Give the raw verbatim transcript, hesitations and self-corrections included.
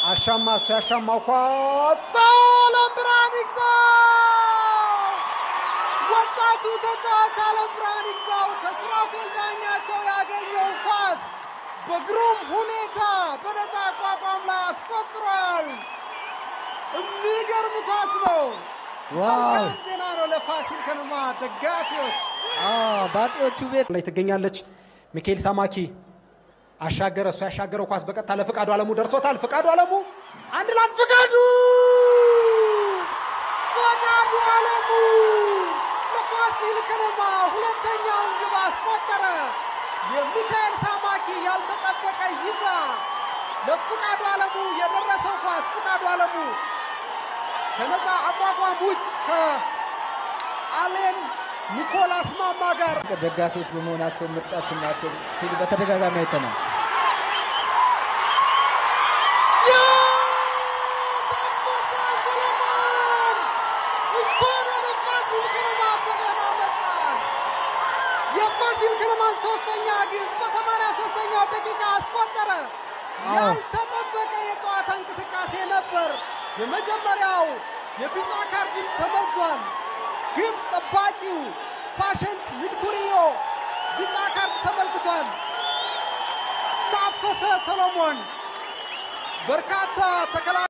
አሻማ ሲያሻማው ኳስ አለም ብርሃን ይግዛው ወጣቱ ተጫዋች አለም ብርሃን ይግዛው ከሱራፌል ዳኛቸው ያገኘው ኳስ በግሩም ሁኔታ በነፃ አቋቋም ላይ አስቆጥሯል። የሚገርም ኳስ ነው። ዋው ዜና ነው ለፋሲል ከነማ ደጋፊዎች። አዎ ባጤዎቹ ቤት ላይ ትገኛለች። ሚካኤል ሳማኪ አሻገረ እሱ ያሻገረው ኳስ በቀጥታ ለፍቃዱ አለሙ ደርሶታል። ፍቃዱ አለሙ አንድ ላን ፍቃዱ ፍቃዱ አለሙ ለፋሲል ከነማ ሁለተኛውን ግብ አስቆጠረ። የሚካኤል ሳማኪ ያልተጠበቀ ይታ ለፍቃዱ አለሙ የደረሰው ኳስ ፍቃዱ አለሙ ከነፃ አቋቋም ውጭ ከአሌን ኒኮላስ ማማ ጋር ደጋፊዎች በመሆናቸው ምርጫችን ናቸው ሲሉ በተደጋጋሚ አይተናል። የፋሲል ከነማን ሶስተኛ ግብ በሰማንያ ሶስተኛው ደቂቃ አስቆጠረ። ያልተጠበቀ የጨዋታ እንቅስቃሴ ነበር። የመጀመሪያው የቢጫ ካርድን ተመዟል። ግብ ጠባቂው ፓሽንት ሚድኩሪዮ ቢጫ ካርድ ተመልክቷል። ታፈሰ ሰሎሞን በርካታ ተከላ